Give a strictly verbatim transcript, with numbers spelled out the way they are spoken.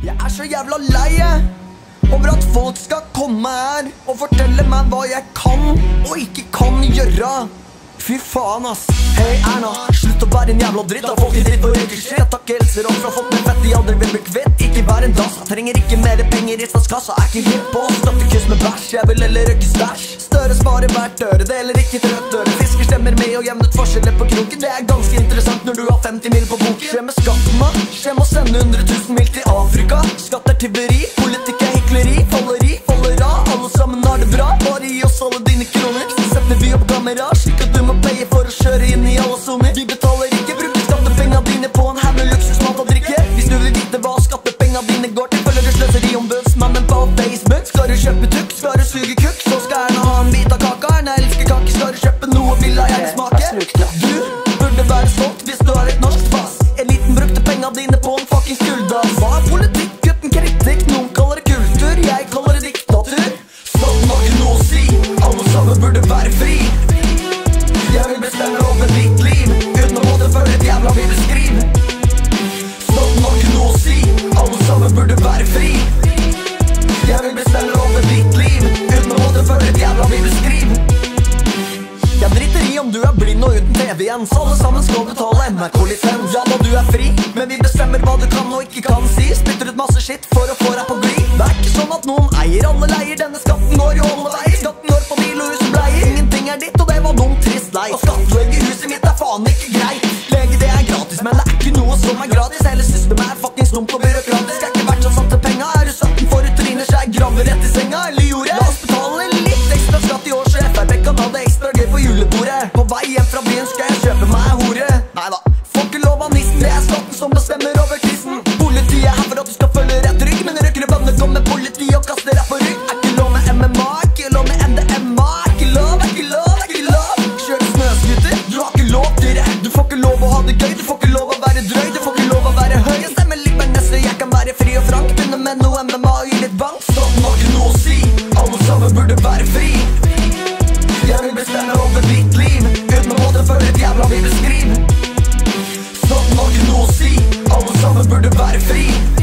Jeg er så jævla leie over at folk skal komme her og fortelle meg hva jeg kan og ikke kan gjøre. Fy faen ass. Hei Erna, slutt å være en jævla dritt av folk i dritt og røyker shit. Takk helseråd fra folk med fett de aldri vil bli kvitt. Ikke vær en dass, trenger ikke mer penger i statskassa. Er ikke hipp på, stopp kuss med bæsj. Jeg vil heller røyke stæsj. Støre sparer hvert øre, deler ikke trøtt øre. Fisker stemmer med og jevnet forskjeller på kroken. Det er ganske interessant når du har femti mil på boken. Skje med skatten da, skje med å sende hundre tusen mil til Afrika. Skatt er tyveri, politikk er hykleri. Faller i, faller av, alle sammen har det bra. Bare gi oss alle dine kroner, så setter vi opp kamera. Slik at du må paye for å kjøre inn i alle soner. Vi betaler ikke, bruker skattepenga dine på en haug med luksusmat og drikke. Hvis du vil vite hva skattepenga dine går til, følger du sløseri om budsmannen på Facebook. Skal du kjøpe tukk, skal du suge kukk, så skal Erna ha en bit av kaka. Erna elsker kake, skal du kjøpe noe vil jeg gjerne smake. Du burde være stolt hvis du har et norsk pass. Eliten brukte penga dine på en fucking skuldas. Hva er politikk uten kritikk? Noen kaller det kultur, jeg kaller det diktatur. Staten har ikke noe å si, alle sammen burde være fri. Jeg vil bestemme over ditt liv, uten å måtte følge et jævla bibelskriv. Staten har ikke noe å si, alle sammen burde være fri. Jeg vil bestemme over ditt liv, uten å måtte følge et jævla bibelskriv. Jeg driter i om du er blind og uten T V igjen, så alle sammen skal betale N R K-lisens. Ja da, du er fri, men vi bestemmer hva du kan og ikke kan si. Spytter ut masse shit for å få deg på glid. Det er ikke sånn at noen eier, alle leier. Denne skatten går jo alle veier. Skatten går på bil og hus og bleier. Ingenting er ditt, og det var dumt, trist, lei. Å skattlegge huset mitt er faen ikke greit. Lege, det er gratis, men det er ikke noe som er gratis. Hele systemet er fucking stumt og byråkratisk. Er ikke verdt så satte penga. Er du sytten for et tryner seg, graver rett i senga, eller jordet? La oss betale litt ekstra skatt i år, så F R P kan ha det ekstra gøy på julebordet. På vei hjem fra byen skal jeg kjøpe meg hore. Neida, får ikke lov av nissen, det er skatten som bestemmer over tissen. Politiet er her for at du skal følge rett rygg, men røkkere bønner kommer politi og kaster deg på rygg. Er ikke lov med M M A, ikke lov med M D M A. Er ikke lov, er ikke lov, er ikke lov. Kjøre snøskuter, du har ikke lov til det. Du får ikke lov å ha det gøy, du får ikke lov å være drøy. Du får ikke lov å være høy. Jeg stemmer litt med neste, jeg kan være fri og frank. Begynner med noe M M A og gi litt bank. Staten har ikke noe å si, alle sammen burde være fri. Jeg vil bestemme over ditt liv, uten å måtte følge et jævla bibelskriv. Staten har ikke noe å si, alle sammen burde være fri.